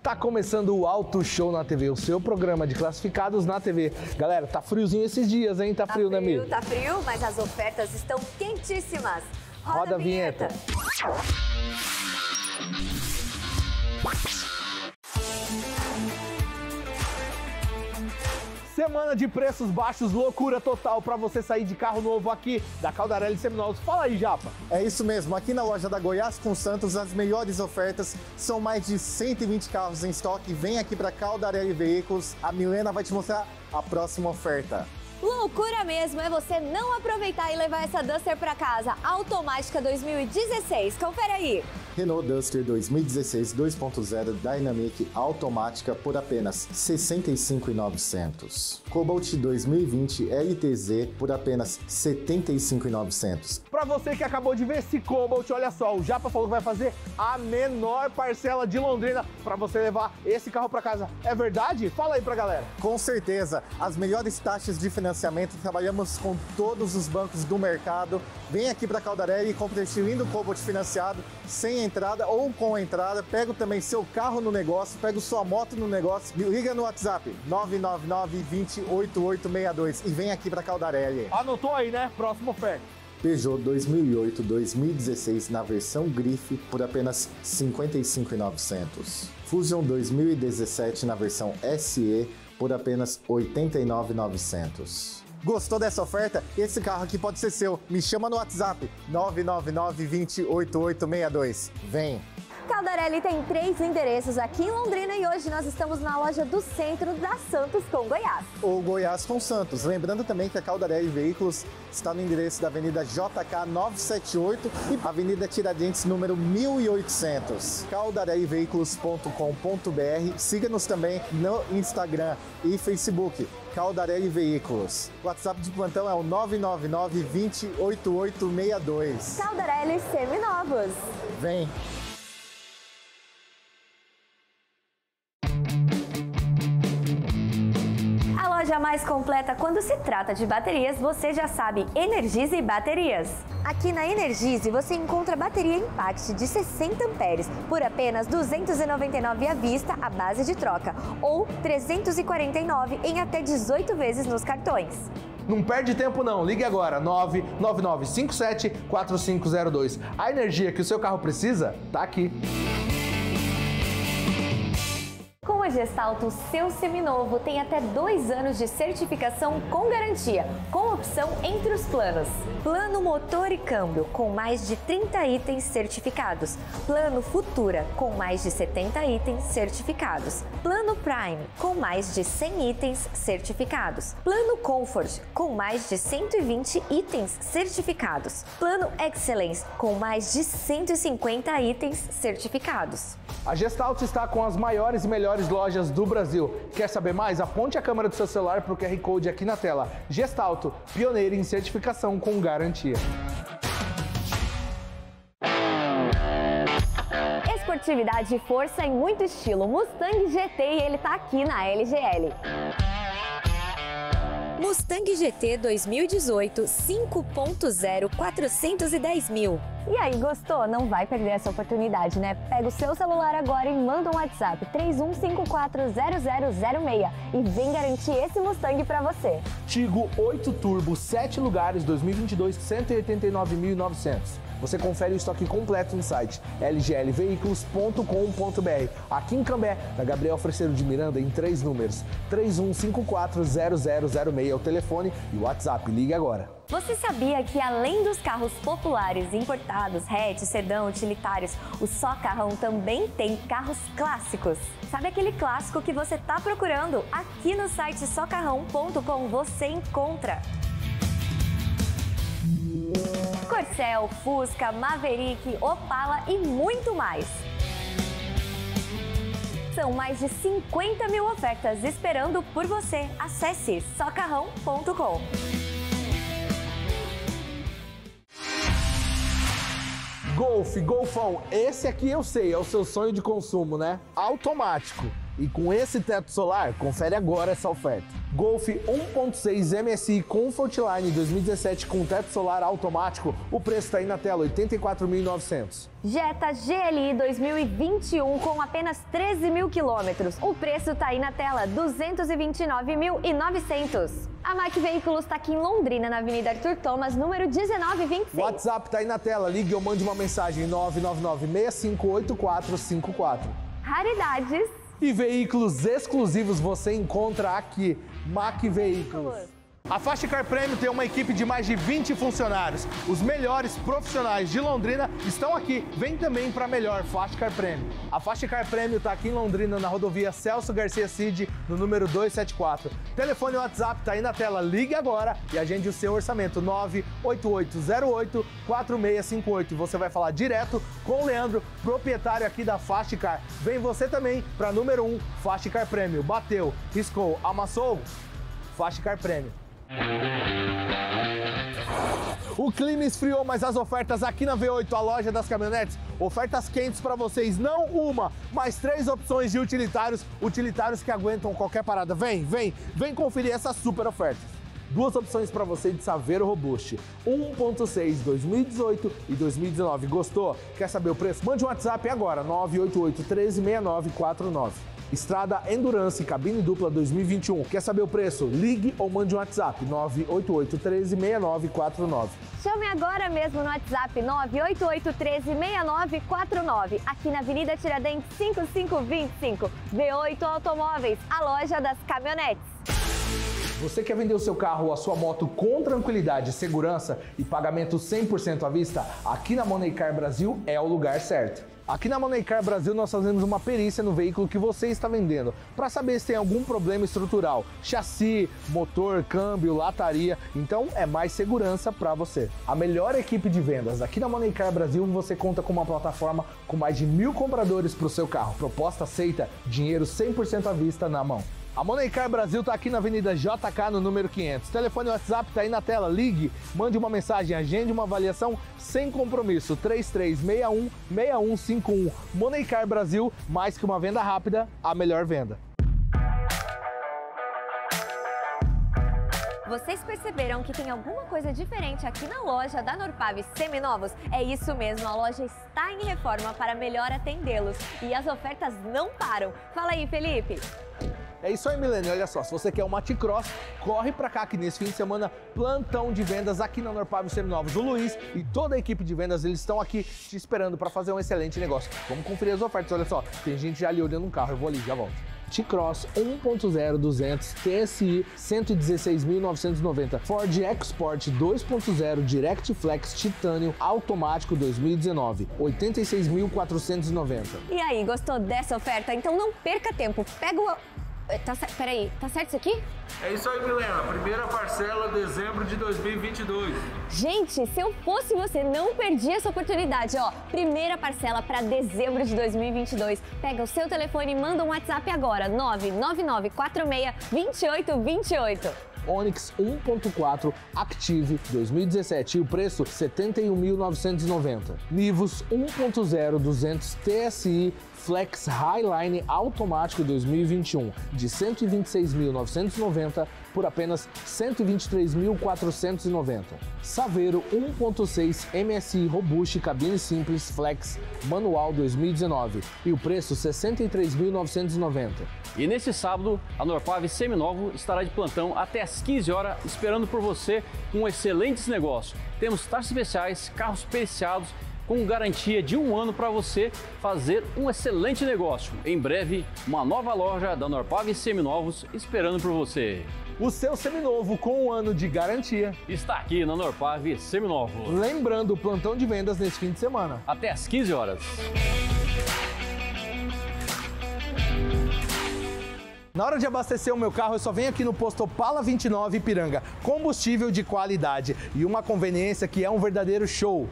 Tá começando o Auto Show na TV, o seu programa de classificados na TV. Galera, tá friozinho esses dias, hein? Tá frio, né, Mi? Tá frio, mas as ofertas estão quentíssimas. Roda a vinheta. Semana de preços baixos, loucura total para você sair de carro novo aqui da Caldarelli Seminovos. Fala aí, Japa. É isso mesmo, aqui na loja da Goiás com Santos, as melhores ofertas, são mais de 120 carros em estoque. Vem aqui para Caldarelli Veículos, a Milena vai te mostrar a próxima oferta. Loucura mesmo é você não aproveitar e levar essa Duster para casa, automática 2016. Confere aí. Renault Duster 2016 2.0 Dynamic automática por apenas R$ 65.900. Cobalt 2020 LTZ por apenas R$ 75.900. Para você que acabou de ver esse Cobalt, olha só, o Japa falou que vai fazer a menor parcela de Londrina para você levar esse carro para casa. É verdade? Fala aí pra galera. Com certeza, as melhores taxas de financiamento, trabalhamos com todos os bancos do mercado. Vem aqui para Caldarelli e compre este lindo Cobalt financiado, sem entrada ou com entrada. Pega também seu carro no negócio, pega sua moto no negócio, liga no WhatsApp 999-208862 e vem aqui para Caldarelli. Anotou aí, né? Próxima oferta. Peugeot 2008 2016 na versão grife por apenas R$ 55.900. Fusion 2017 na versão SE por apenas R$ 89.900. Gostou dessa oferta? Esse carro aqui pode ser seu. Me chama no WhatsApp 999-208862. Vem! Caldarelli tem 3 endereços aqui em Londrina e hoje nós estamos na loja do centro da Santos com Goiás. Ou Goiás com Santos. Lembrando também que a Caldarelli Veículos está no endereço da Avenida JK 978 e Avenida Tiradentes, número 1800. caldarelliveículos.com.br. Siga-nos também no Instagram e Facebook. Caldarelli Veículos. O WhatsApp de plantão é o 999-208862. Caldarelli Seminovos. Vem! A loja mais completa quando se trata de baterias, você já sabe, Energize Baterias. Aqui na Energize você encontra bateria Impact de 60 amperes por apenas R$ 299 à vista à base de troca ou R$ 349 em até 18 vezes nos cartões. Não perde tempo não, ligue agora, 999574502. A energia que o seu carro precisa, tá aqui. Com a Gestalto, seu seminovo tem até 2 anos de certificação com garantia, com opção entre os planos. Plano motor e câmbio, com mais de 30 itens certificados. Plano Futura, com mais de 70 itens certificados. Plano Prime, com mais de 100 itens certificados. Plano Comfort, com mais de 120 itens certificados. Plano Excellence, com mais de 150 itens certificados. A Gestalto está com as maiores e melhores lojas do Brasil. Quer saber mais? Aponte a câmera do seu celular para o QR Code aqui na tela. Gestalto, pioneira em certificação com garantia. Esportividade, força e muito estilo. Mustang GT e ele tá aqui na LGL. Mustang GT 2018 5.0 410 mil. E aí, gostou? Não vai perder essa oportunidade, né? Pega o seu celular agora e manda um WhatsApp 31540006 e vem garantir esse Mustang pra você. Tigo 8 Turbo, 7 lugares, 2022, 189.900. Você confere o estoque completo no site lglveículos.com.br. Aqui em Cambé, na Gabriel Freseiro de Miranda, em 3 números. 31540006 é o telefone e o WhatsApp. Ligue agora. Você sabia que além dos carros populares, importados, hatch, sedã, utilitários, o Só Carrão também tem carros clássicos? Sabe aquele clássico que você está procurando? Aqui no site socarrão.com você encontra. Corcel, Fusca, Maverick, Opala e muito mais. São mais de 50 mil ofertas esperando por você. Acesse socarrão.com. Golfão, esse aqui eu sei, é o seu sonho de consumo, né? Automático. E com esse teto solar, confere agora essa oferta. Golf 1.6 MSI Comfortline 2017 com teto solar automático, o preço está aí na tela, R$ 84.900. Jetta GLI 2021 com apenas 13 mil quilômetros, o preço está aí na tela, R$ 229.900. A Mac Veículos está aqui em Londrina, na Avenida Arthur Thomas, número 1926. O WhatsApp está aí na tela, ligue ou mande uma mensagem 999-658454. Raridades e veículos exclusivos você encontra aqui, Mac Veículos. A Fast Car Premium tem uma equipe de mais de 20 funcionários. Os melhores profissionais de Londrina estão aqui. Vem também para a melhor Fast Car Premium. A Fast Car Premium está aqui em Londrina, na rodovia Celso Garcia Cid, no número 274. Telefone e WhatsApp está aí na tela. Ligue agora e agende o seu orçamento 98808-4658. Você vai falar direto com o Leandro, proprietário aqui da Fast Car. Vem você também para número 1, Fast Car Premium. Bateu, riscou, amassou, Fast Car Premium. O clima esfriou, mas as ofertas aqui na V8, a loja das caminhonetes, ofertas quentes para vocês, não uma, mas 3 opções de utilitários que aguentam qualquer parada. Vem conferir essas super ofertas. 2 opções para você de Saveiro Robust, 1.6 2018 e 2019. Gostou? Quer saber o preço? Mande um WhatsApp agora, 988-136949. Estrada Endurance cabine dupla 2021. Quer saber o preço? Ligue ou mande um WhatsApp 988-136949. Chame agora mesmo no WhatsApp 988-136949. Aqui na Avenida Tiradentes 5525. V8 Automóveis, a loja das caminhonetes. Você quer vender o seu carro ou a sua moto com tranquilidade, segurança e pagamento 100% à vista? Aqui na Money Car Brasil é o lugar certo. Aqui na Money Car Brasil nós fazemos uma perícia no veículo que você está vendendo para saber se tem algum problema estrutural, chassi, motor, câmbio, lataria, então é mais segurança para você. A melhor equipe de vendas aqui na Money Car Brasil, você conta com uma plataforma com mais de 1000 compradores para o seu carro. Proposta aceita, dinheiro 100% à vista na mão. A Money Car Brasil está aqui na Avenida JK, no número 500. Telefone e WhatsApp está aí na tela. Ligue, mande uma mensagem, agende uma avaliação sem compromisso. 3361-6151. Money Car Brasil, mais que uma venda rápida, a melhor venda. Vocês perceberam que tem alguma coisa diferente aqui na loja da Norpav Seminovos? É isso mesmo, a loja está em reforma para melhor atendê-los. E as ofertas não param. Fala aí, Felipe. É isso aí, Milene. Olha só, se você quer uma T-Cross, corre pra cá que nesse fim de semana, plantão de vendas aqui na Norpav Seminovos. O Luiz e toda a equipe de vendas, eles estão aqui te esperando para fazer um excelente negócio. Vamos conferir as ofertas, olha só. Tem gente já ali olhando um carro, eu vou ali, já volto. T-Cross 1.0 200 TSI 116.990, Ford EcoSport 2.0 Direct Flex Titânio automático 2019, 86.490. E aí, gostou dessa oferta? Então não perca tempo, pega o... Peraí, tá certo isso aqui? É isso aí, Milena. Primeira parcela, dezembro de 2022. Gente, se eu fosse você, não perdi essa oportunidade, ó. Primeira parcela para dezembro de 2022. Pega o seu telefone e manda um WhatsApp agora, 999462828. Onix 1.4 Active 2017 e o preço R$ 71.990. Nivus 1.0 200 TSI Flex Highline automático 2021 de R$ 126.990 por apenas R$ 123.490. Saveiro 1.6 MSI Robust cabine simples Flex manual 2019 e o preço R$ 63.990. E nesse sábado, a Norpav Seminovo estará de plantão até às 15 horas, esperando por você com excelentes negócios. Temos taxas especiais, carros periciados, com garantia de 1 ano para você fazer um excelente negócio. Em breve, uma nova loja da Norpav Seminovos esperando por você. O seu seminovo com 1 ano de garantia está aqui na Norpav Seminovos. Lembrando o plantão de vendas nesse fim de semana. Até às 15 horas. Na hora de abastecer o meu carro, eu só venho aqui no posto Opala 29 Ipiranga. Combustível de qualidade e uma conveniência que é um verdadeiro show.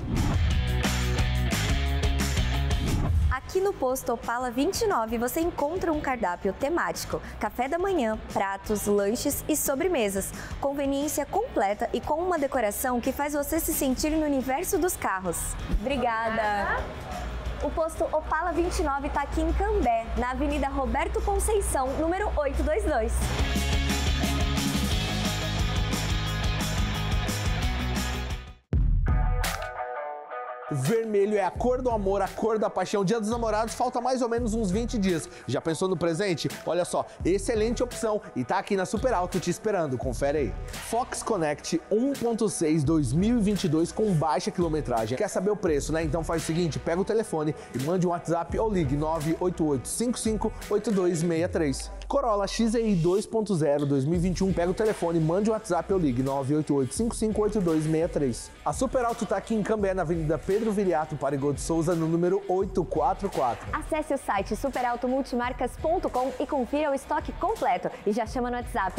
Aqui no posto Opala 29 você encontra um cardápio temático, café da manhã, pratos, lanches e sobremesas. Conveniência completa e com uma decoração que faz você se sentir no universo dos carros. Obrigada! O posto Opala 29 está aqui em Cambé, na Avenida Roberto Conceição, número 822. Vermelho é a cor do amor, a cor da paixão. Dia dos Namorados falta mais ou menos uns 20 dias. Já pensou no presente? Olha só, excelente opção e tá aqui na Super Alto te esperando. Confere aí. Fox Connect 1.6 2022 com baixa quilometragem. Quer saber o preço, né? Então faz o seguinte, pega o telefone e mande um WhatsApp ou ligue 988558263. Corolla XEI 2.0 2021, pega o telefone, mande um WhatsApp ou ligue 988558263. A Super Alto tá aqui em Cambé, na Avenida Pedro Viriato Parigô de Souza, no número 844. Acesse o site superautomultimarcas.com e confira o estoque completo. E já chama no WhatsApp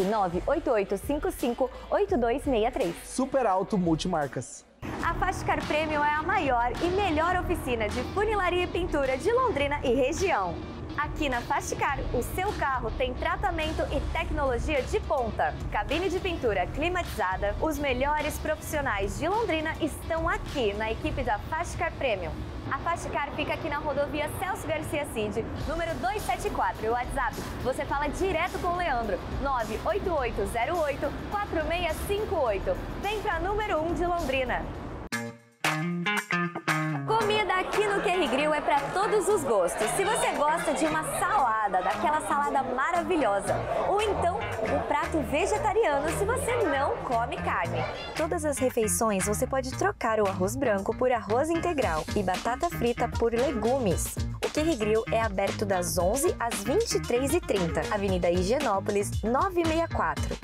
988558263. Super Alto Multimarcas. A Fashcar Premium é a maior e melhor oficina de funilaria e pintura de Londrina e região. Aqui na Fashcar, o seu carro tem tratamento e tecnologia de ponta. Cabine de pintura climatizada. Os melhores profissionais de Londrina estão aqui na equipe da Fashcar Premium. A Fashcar fica aqui na rodovia Celso Garcia Cid, número 274. E o WhatsApp, você fala direto com o Leandro, 98808-4658. Vem pra número 1 de Londrina. Comida aqui no Querri Grill é para todos os gostos. Se você gosta de uma salada, daquela salada maravilhosa, ou então um prato vegetariano se você não come carne. Todas as refeições você pode trocar o arroz branco por arroz integral e batata frita por legumes. O Querri Grill é aberto das 11 às 23h30, Avenida Higienópolis 964,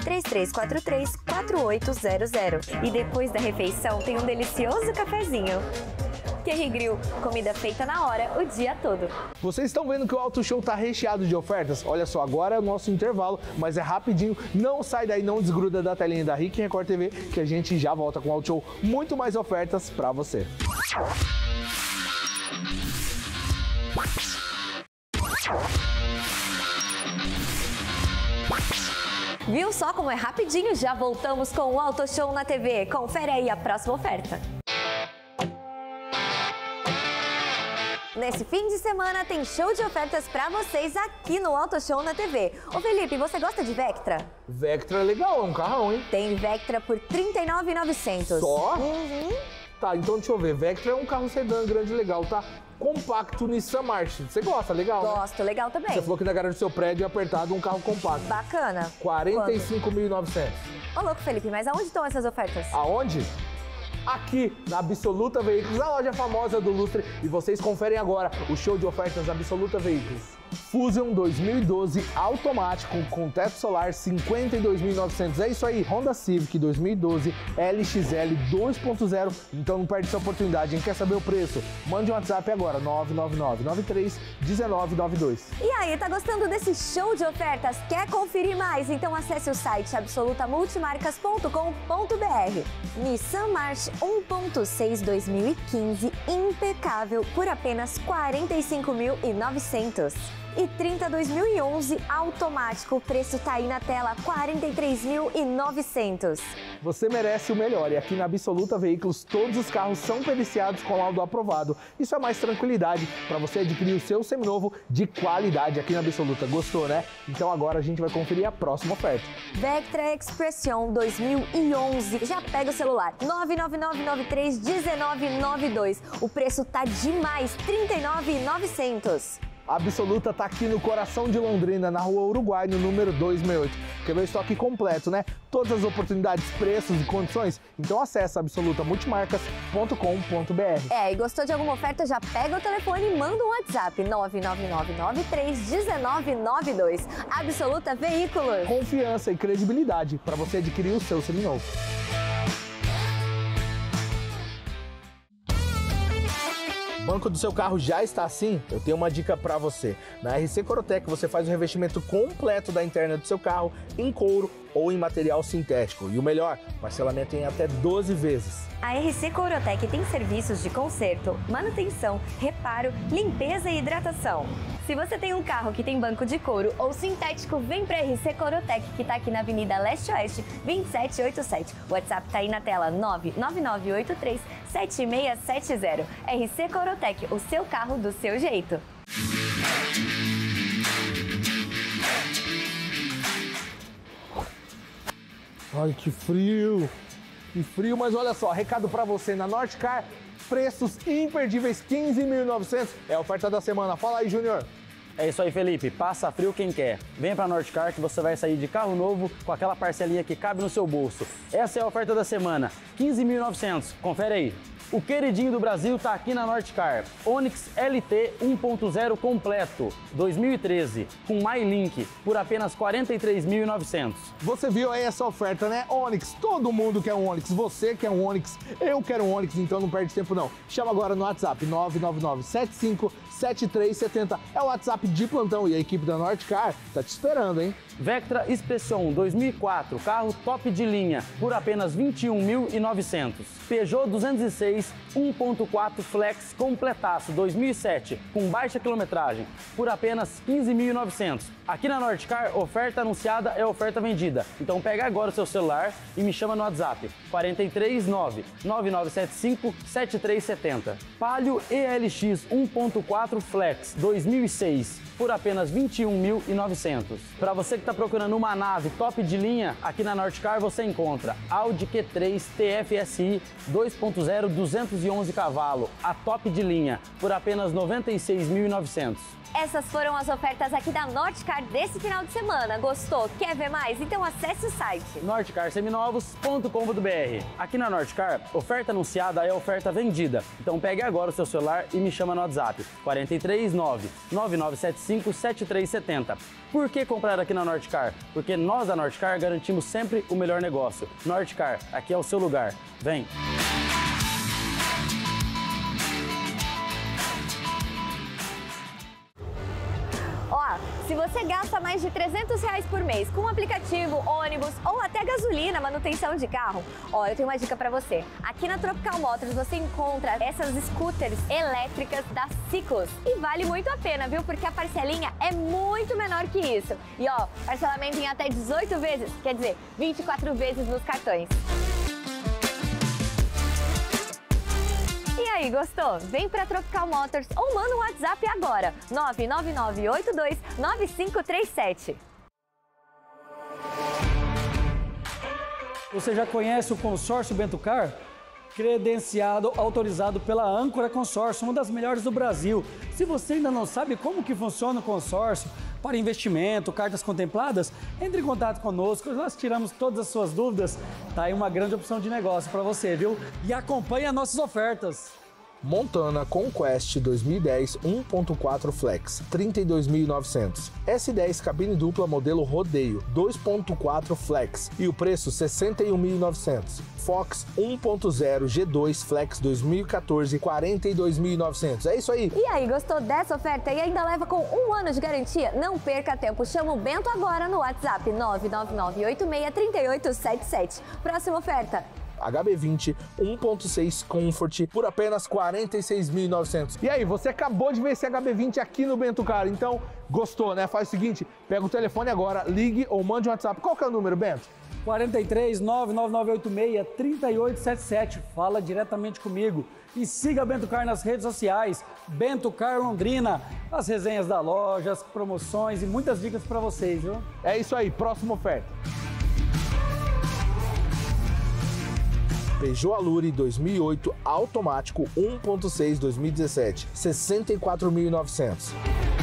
3343-4800. E depois da refeição tem um delicioso cafezinho. Querri Grill, comida feita na hora, o dia todo. Vocês estão vendo que o Auto Show tá recheado de ofertas? Olha só, agora é o nosso intervalo, mas é rapidinho. Não sai daí, não desgruda da telinha da Rick Record TV, que a gente já volta com o Auto Show. Muito mais ofertas pra você. Viu só como é rapidinho? Já voltamos com o Auto Show na TV. Confere aí a próxima oferta. Nesse fim de semana tem show de ofertas pra vocês aqui no Auto Show na TV. Ô Felipe, você gosta de Vectra? Vectra é legal, é um carrão, hein? Tem Vectra por R$ 39.900. Só? Uhum. Tá, então deixa eu ver. Vectra é um carro sedã grande legal, tá? Compacto Nissan March. Você gosta, legal? Gosto, né? Legal também. Você falou que na garagem do seu prédio é apertado um carro compacto. Bacana. 45.900. Ô louco, Felipe, mas aonde estão essas ofertas? Aonde? Aqui na Absoluta Veículos, na loja famosa do Lustre. E vocês conferem agora o show de ofertas Absoluta Veículos. Fusion 2012 automático com teto solar 52.900. É isso aí, Honda Civic 2012 LXL 2.0. Então não perde essa oportunidade, hein? Quer saber o preço? Mande um WhatsApp agora, 999-93-1992. E aí, tá gostando desse show de ofertas? Quer conferir mais? Então acesse o site absolutamultimarcas.com.br. Nissan March 1.6 2015 impecável por apenas R$ 45.900. E 30 2011 automático, o preço tá aí na tela, R$ 43.900. Você merece o melhor e aqui na Absoluta Veículos todos os carros são periciados com laudo aprovado. Isso é mais tranquilidade para você adquirir o seu seminovo de qualidade aqui na Absoluta. Gostou, né? Então agora a gente vai conferir a próxima oferta. Vectra Expression 2011. Já pega o celular, 99993-1992. O preço tá demais, R$ 39.900. A Absoluta tá aqui no coração de Londrina, na Rua Uruguai, no número 268. Quer ver o estoque completo, né? Todas as oportunidades, preços e condições? Então acesse absolutamultimarcas.com.br. E gostou de alguma oferta? Já pega o telefone e manda um WhatsApp, 99993-1992. Absoluta Veículos. Confiança e credibilidade para você adquirir o seu seminovo. O banco do seu carro já está assim? Eu tenho uma dica para você. Na RC Corotec você faz o revestimento completo da interna do seu carro em couro, ou em material sintético. E o melhor, parcelamento em até 12 vezes. A RC Courotec tem serviços de conserto, manutenção, reparo, limpeza e hidratação. Se você tem um carro que tem banco de couro ou sintético, vem para a RC Courotec, que está aqui na Avenida Leste-Oeste, 2787. O WhatsApp está aí na tela, 99983-7670. RC Courotec, o seu carro do seu jeito. Ai, que frio! Que frio, mas olha só, recado para você na Nortecar, preços imperdíveis, 15.900, é a oferta da semana. Fala aí, Júnior. É isso aí, Felipe. Passa frio quem quer. Vem pra Nortecar que você vai sair de carro novo com aquela parcelinha que cabe no seu bolso. Essa é a oferta da semana, 15.900. Confere aí. O queridinho do Brasil tá aqui na Nortecar. Onix LT 1.0 completo, 2013, com MyLink, por apenas 43.900. Você viu aí essa oferta, né? Onix, todo mundo quer um Onix. Você quer um Onix, eu quero um Onix, então não perde tempo não. Chama agora no WhatsApp, 999-75-7370. É o WhatsApp de plantão e a equipe da Nortecar tá te esperando, hein? Vectra Expression 2004, carro top de linha, por apenas 21.900. Peugeot 206 1.4 Flex completaço 2007, com baixa quilometragem, por apenas 15.900. Aqui na Nortecar, oferta anunciada é oferta vendida. Então pega agora o seu celular e me chama no WhatsApp, 439-9975-7370. Palio ELX 1.4 Flex 2006, por apenas 21.900. Para você que está procurando uma nave top de linha, aqui na Nortecar você encontra Audi Q3 TFSI 2.0 211 cavalos, a top de linha, por apenas 96.900. Essas foram as ofertas aqui da Nortecar desse final de semana. Gostou? Quer ver mais? Então acesse o site nortecarseminovos.com.br. Aqui na Nortecar, oferta anunciada é oferta vendida. Então pegue agora o seu celular e me chama no WhatsApp, 439-9975-7370. Por que comprar aqui na Nortecar? Porque nós da Nortecar garantimos sempre o melhor negócio. Nortecar, aqui é o seu lugar. Vem! Se você gasta mais de R$300 por mês com aplicativo, ônibus ou até gasolina, manutenção de carro, eu tenho uma dica para você. Aqui na Tropical Motors você encontra essas scooters elétricas da Ciclos e vale muito a pena, viu? Porque a parcelinha é muito menor que isso. E parcelamento em até 18 vezes, quer dizer, 24 vezes nos cartões. E aí, gostou? Vem pra Tropical Motors ou manda um WhatsApp agora, 999829537. Você já conhece o consórcio Bento Car? Credenciado, autorizado pela Âncora Consórcio, uma das melhores do Brasil. Se você ainda não sabe como que funciona o consórcio para investimento, cartas contempladas, entre em contato conosco, nós tiramos todas as suas dúvidas. Tá aí uma grande opção de negócio para você, viu? E acompanhe as nossas ofertas. Montana Conquest 2010 1.4 Flex, 32.900. S10 cabine dupla modelo rodeio, 2.4 Flex e o preço 61.900. Fox 1.0 G2 Flex 2014, 42.900. É isso aí. E aí, gostou dessa oferta e ainda leva com 1 ano de garantia? Não perca tempo, chama o Bento agora no WhatsApp 999863877. Próxima oferta. HB20 1.6 Comfort por apenas 46.900. E aí, você acabou de ver esse HB20 aqui no Bento Car, então gostou, né? Faz o seguinte, pega o telefone agora, ligue ou mande um WhatsApp. Qual que é o número, Bento? 43 99986 3877. Fala diretamente comigo. E siga a Bento Car nas redes sociais. Bento Car Londrina. As resenhas da loja, as promoções e muitas dicas para vocês, viu? É isso aí, próxima oferta. Peugeot Allure 2008 automático 1.6 2017, 64.900.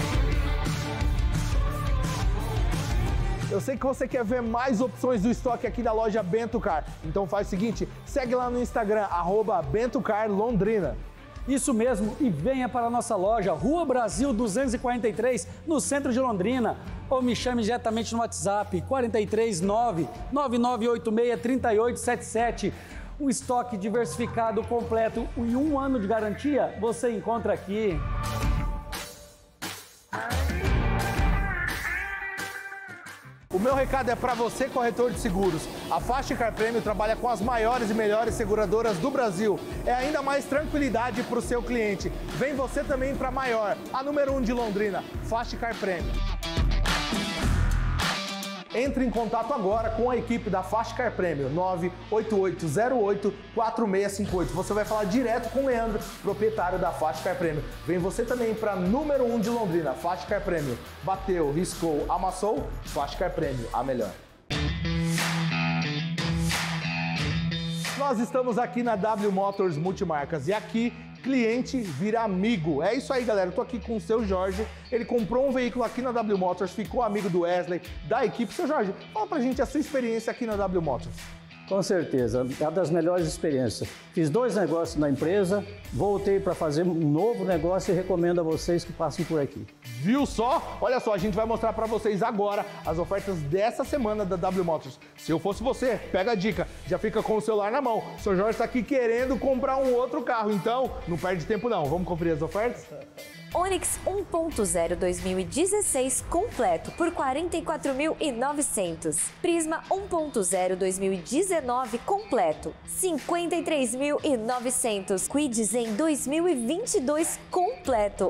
Eu sei que você quer ver mais opções do estoque aqui da loja Bento Car, então faz o seguinte, segue lá no Instagram, @BentoCarLondrina. Isso mesmo, e venha para a nossa loja, Rua Brasil 243, no centro de Londrina. Ou me chame diretamente no WhatsApp, 439 9986 3877. Um estoque diversificado completo e 1 ano de garantia você encontra aqui. O meu recado é para você, corretor de seguros. A Fast Car Premium trabalha com as maiores e melhores seguradoras do Brasil. É ainda mais tranquilidade para o seu cliente. Vem você também para a maior, a número 1 de Londrina, Fast Car Premium. Entre em contato agora com a equipe da Fast Car Premium, 98808-4658. Você vai falar direto com o Leandro, proprietário da Fast Car Premium. Vem você também para número 1 de Londrina, Fast Car Premium. Bateu, riscou, amassou, Fast Car Premium, a melhor. Nós estamos aqui na W Motors Multimarcas e aqui cliente vira amigo. É isso aí, galera. Eu tô aqui com o seu Jorge. Ele comprou um veículo aqui na W Motors, ficou amigo do Wesley, da equipe. Seu Jorge, fala pra gente a sua experiência aqui na W Motors. Com certeza, é uma das melhores experiências. Fiz 2 negócios na empresa, voltei para fazer um novo negócio e recomendo a vocês que passem por aqui. Viu só? Olha só, a gente vai mostrar para vocês agora as ofertas dessa semana da W Motors. Se eu fosse você, pega a dica, já fica com o celular na mão. O seu Jorge está aqui querendo comprar um outro carro, então não perde tempo não. Vamos conferir as ofertas? Onix 1.0 2016 completo por 44.900. Prisma 1.0 2019 completo, 53.900. Kwid Zen 2022 completo,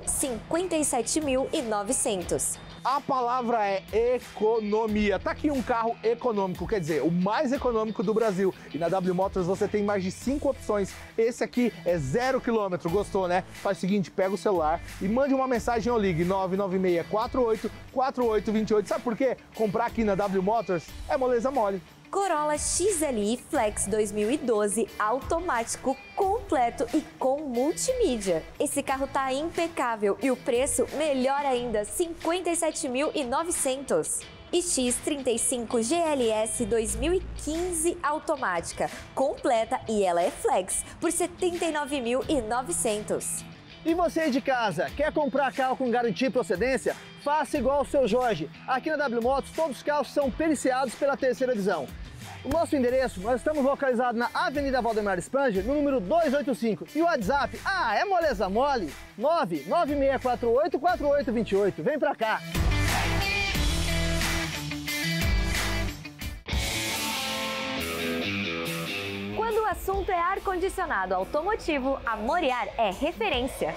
57.900. A palavra é economia. Tá aqui um carro econômico, quer dizer, o mais econômico do Brasil. E na W Motors você tem mais de 5 opções. Esse aqui é 0 km, gostou, né? Faz o seguinte, pega o celular e mande uma mensagem ou ligue 996484828. Sabe por quê? Comprar aqui na W Motors é moleza mole. Corolla XLI Flex 2012 automático completo e com multimídia. Esse carro tá impecável e o preço melhor ainda, 57.900. E X35 GLS 2015 automática completa e ela é Flex por 79.900. E você de casa, quer comprar carro com garantia e procedência? Faça igual o seu Jorge. Aqui na W Motos, todos os carros são periciados pela Terceira Visão. O nosso endereço, nós estamos localizados na Avenida Valdemar Spranger, no número 285. E o WhatsApp, é moleza mole, 996484828. Vem pra cá! Quando o assunto é ar-condicionado automotivo, a Moriar é referência.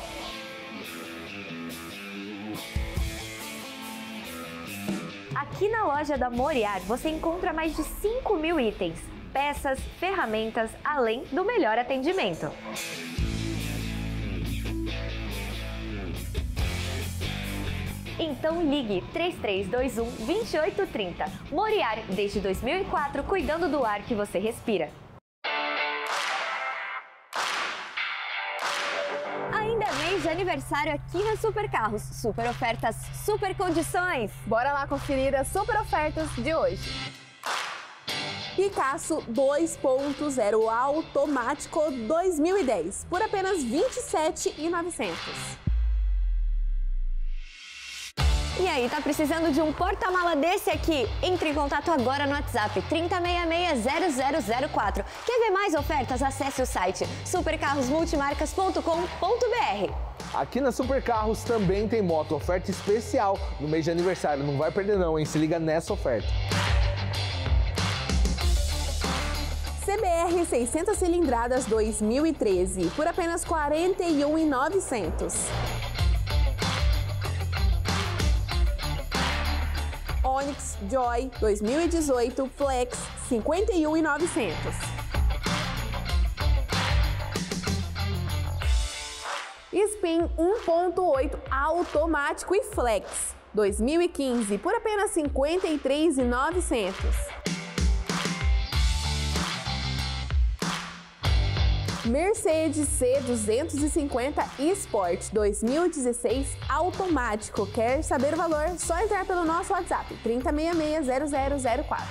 Aqui na loja da Moriar você encontra mais de 5.000 itens, peças, ferramentas, além do melhor atendimento. Então ligue 3321-2830. Moriar, desde 2004, cuidando do ar que você respira. Ainda é mês de aniversário aqui na Super Carros. Super ofertas, super condições. Bora lá conferir as super ofertas de hoje. Picasso 2.0 automático 2010 por apenas R$ 27.900. E aí, tá precisando de um porta-mala desse aqui? Entre em contato agora no WhatsApp 3066-0004. Quer ver mais ofertas? Acesse o site supercarrosmultimarcas.com.br. Aqui na Super Carros também tem moto, oferta especial no mês de aniversário. Não vai perder não, hein? Se liga nessa oferta. CBR 600 cilindradas 2013 por apenas R$ 41.900. Onix Joy 2018 Flex 51.900. Spin 1.8 automático e Flex 2015 por apenas R$ 53.900. Mercedes C250 Sport 2016 automático. Quer saber o valor? Só entrar pelo nosso WhatsApp 3066-0004.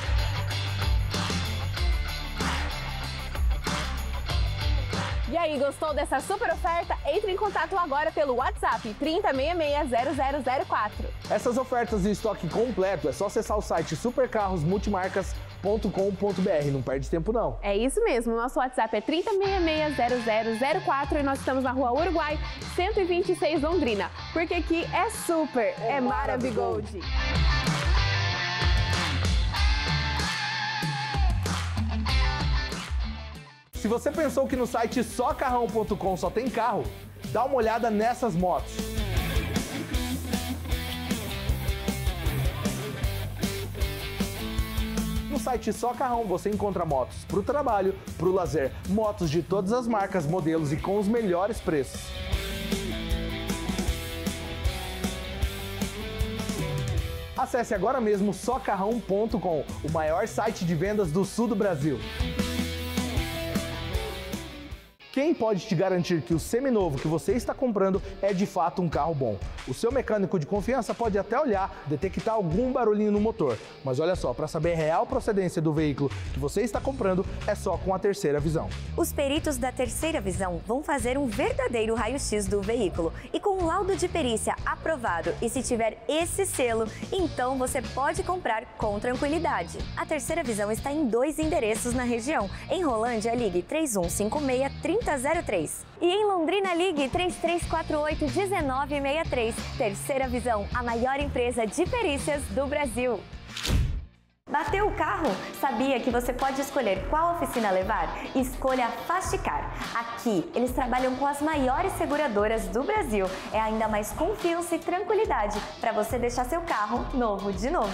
E aí, gostou dessa super oferta? Entre em contato agora pelo WhatsApp 3066-0004. Essas ofertas e estoque completo é só acessar o site supercarrosmultimarcas.com.br. Não perde tempo não. É isso mesmo, nosso WhatsApp é 3066-0004 e nós estamos na Rua Uruguai 126 Londrina, porque aqui é super, é Maravigold. Se você pensou que no site socarrão.com só tem carro, dá uma olhada nessas motos. No site Só Carrão você encontra motos para o trabalho, para o lazer, motos de todas as marcas, modelos e com os melhores preços. Acesse agora mesmo socarrão.com, o maior site de vendas do sul do Brasil. Quem pode te garantir que o seminovo que você está comprando é de fato um carro bom? O seu mecânico de confiança pode até olhar, detectar algum barulhinho no motor. Mas olha só, para saber a real procedência do veículo que você está comprando, é só com a Terceira Visão. Os peritos da Terceira Visão vão fazer um verdadeiro raio-x do veículo. E com um laudo de perícia aprovado, e se tiver esse selo, então você pode comprar com tranquilidade. A Terceira Visão está em 2 endereços na região. Em Rolândia, ligue 3156-3003. E em Londrina, ligue 3348-1963. Terceira Visão, a maior empresa de perícias do Brasil. Bateu o carro? Sabia que você pode escolher qual oficina levar? Escolha a Fasticar. Aqui, eles trabalham com as maiores seguradoras do Brasil. É ainda mais confiança e tranquilidade para você deixar seu carro novo de novo.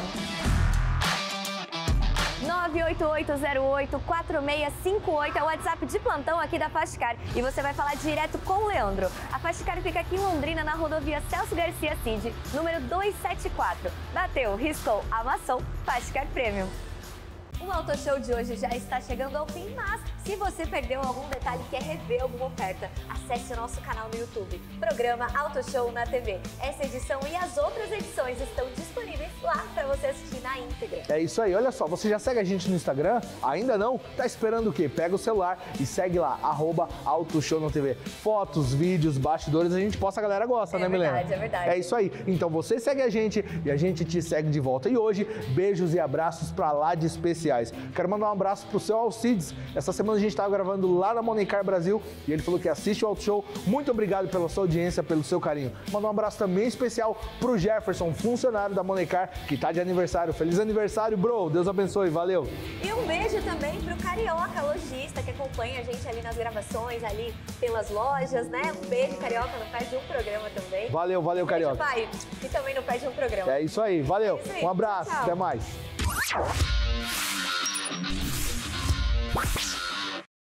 98808-4658 é o WhatsApp de plantão aqui da Fasticar e você vai falar direto com o Leandro. A Fasticar fica aqui em Londrina, na rodovia Celso Garcia Cid, número 274. Bateu, riscou, amassou, Fasticar Premium. O Auto Show de hoje já está chegando ao fim, mas se você perdeu algum detalhe e quer rever alguma oferta, acesse o nosso canal no YouTube, Programa Auto Show na TV. Essa edição e as outras edições estão disponíveis lá para você assistir na íntegra. É isso aí, olha só, você já segue a gente no Instagram? Ainda não? Tá esperando o quê? Pega o celular e segue lá, @AutoShow na TV. Fotos, vídeos, bastidores, a gente posta, a galera gosta, né, Milena? É verdade. É isso aí. Então você segue a gente e a gente te segue de volta. E hoje, beijos e abraços pra lá de especiais. Quero mandar um abraço pro seu Alcides. Essa semana a gente estava gravando lá na Money Car Brasil e ele falou que assiste o Auto Show. Muito obrigado pela sua audiência, pelo seu carinho. Mandar um abraço também especial pro Jefferson, funcionário da Money Car, que tá de aniversário. Feliz aniversário, bro! Deus abençoe, valeu! E um beijo também pro Carioca, lojista, que acompanha a gente ali nas gravações, ali pelas lojas, né? Um beijo, Carioca, não perde um programa também. Valeu, Carioca. Beijo, pai, que também não perde um programa. É isso aí, valeu. É isso aí. Um abraço, Tchau. até mais.